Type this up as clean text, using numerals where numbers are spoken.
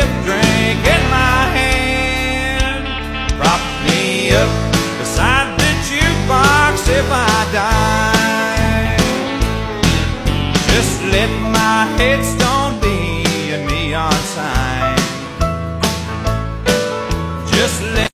stiff drink in my hand. Prop me up beside the jukebox if I die. Just let my head